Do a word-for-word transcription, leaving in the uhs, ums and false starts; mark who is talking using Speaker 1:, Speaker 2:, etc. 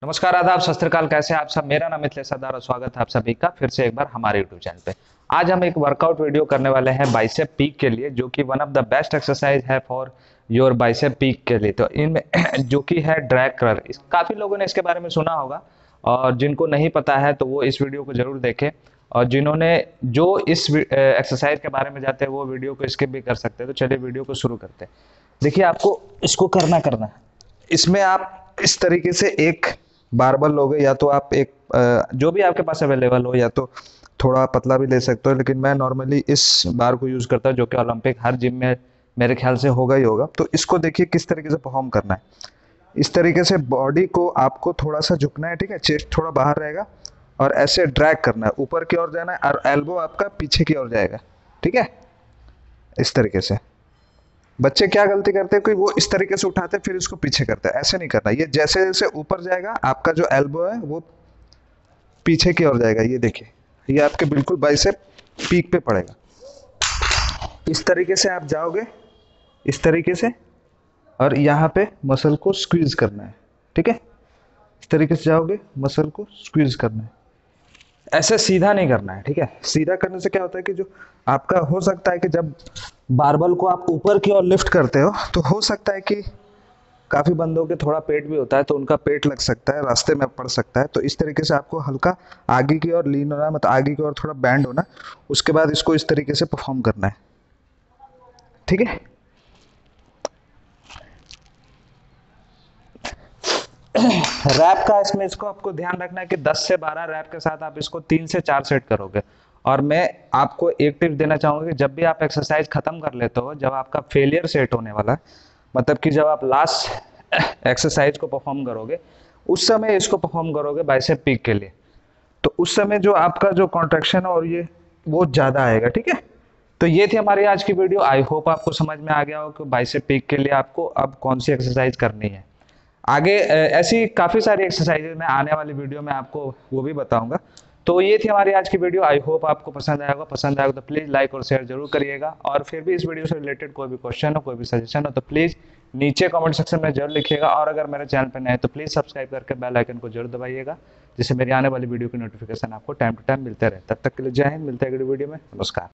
Speaker 1: नमस्कार, आदाब, सत श्री अकाल। कैसे हैं आप सब? मेरा नाम मिथिलेश सरदार और स्वागत है आप सभी का फिर से एक बार हमारे यूट्यूब चैनल पे। आज हम एक वर्कआउट वीडियो करने वाले हैं बाइसेप पीक के लिए, जो कि one of the best exercise है फॉर योर बाइसेप पीक के लिए। तो इनमें जो कि है ड्रैग कर, काफी लोगों ने इसके बारे में सुना होगा और जिनको नहीं पता है तो वो इस वीडियो को जरूर देखें। और जिन्होंने जो इस एक्सरसाइज के बारे में जानते हैं वो वीडियो को स्किप भी कर सकते हैं। तो चलिए वीडियो को शुरू करते हैं। देखिए, आपको इसको करना करना है। इसमें आप इस तरीके से एक बारबल लोगे, या तो आप एक जो भी आपके पास अवेलेबल हो, या तो थोड़ा पतला भी ले सकते हो, लेकिन मैं नॉर्मली इस बार को यूज करता हूँ जो कि ओलंपिक हर जिम में मेरे ख्याल से होगा ही होगा। तो इसको देखिए किस तरीके से परफॉर्म करना है। इस तरीके से बॉडी को आपको थोड़ा सा झुकना है, ठीक है। चेस्ट थोड़ा बाहर रहेगा और ऐसे ड्रैग करना है, ऊपर की ओर जाना है और एल्बो आपका पीछे की ओर जाएगा, ठीक है। इस तरीके से बच्चे क्या गलती करते हैं कि वो इस तरीके से उठाते हैं फिर इसको पीछे करते हैं। ऐसे नहीं करना। ये जैसे जैसे ऊपर जाएगा आपका जो एल्बो है वो पीछे की ओर जाएगा। ये देखिए, ये आपके बिल्कुल बाइसेप पीक पे पड़ेगा। इस तरीके से आप जाओगे, इस तरीके से, और यहाँ पे मसल को स्क्वीज करना है, ठीक है। इस तरीके से जाओगे, मसल को स्क्वीज करना है। ऐसे सीधा नहीं करना है, ठीक है। सीधा करने से क्या होता है कि जो आपका हो सकता है कि जब बारबल को आप ऊपर की ओर लिफ्ट करते हो तो हो सकता है कि काफी बंदों के थोड़ा पेट भी होता है, तो उनका पेट लग सकता है, रास्ते में पड़ सकता है। तो इस तरीके से आपको हल्का आगे की ओर लीन होना, मतलब आगे की ओर थोड़ा बैंड होना। उसके बाद इसको इस तरीके से परफॉर्म करना है, ठीक है। रैप का इसमें इसको आपको ध्यान रखना है कि दस से बारह रैप के साथ आप इसको तीन से चार सेट करोगे। और मैं आपको एक टिप देना चाहूंगा कि जब भी आप एक्सरसाइज खत्म कर लेते हो, जब आपका फेलियर सेट होने वाला है, मतलब कि जब आप लास्ट एक्सरसाइज को परफॉर्म करोगे, उस समय इसको परफॉर्म करोगे बाइसेप पीक के लिए, तो उस समय जो आपका जो कॉन्ट्रैक्शन और ये वो ज्यादा आएगा, ठीक है। तो ये थी हमारी आज की वीडियो। आई होप आपको समझ में आ गया हो कि बाइसेप पीक के लिए आपको अब कौन सी एक्सरसाइज करनी है। आगे अ, ऐसी काफ़ी सारी एक्सरसाइजेज मैं आने वाली वीडियो में आपको वो भी बताऊंगा। तो ये थी हमारी आज की वीडियो। आई होप आपको पसंद आएगा। पसंद आएगा तो प्लीज़ लाइक और शेयर जरूर करिएगा। और फिर भी इस वीडियो से रिलेटेड कोई भी क्वेश्चन हो, कोई भी सजेशन हो, तो प्लीज़ नीचे कमेंट सेक्शन में जरूर लिखिएगा। और अगर मेरे चैनल पर नए हैं तो प्लीज़ सब्सक्राइब करके बेल आइकन को जरूर दबाइएगा, जिससे मेरी आने वाली वीडियो की नोटिफिकेशन आपको टाइम टू टाइम मिलते रहे। तब तक के लिए जय हिंद। मिलते हैं अगली वीडियो में। नमस्कार।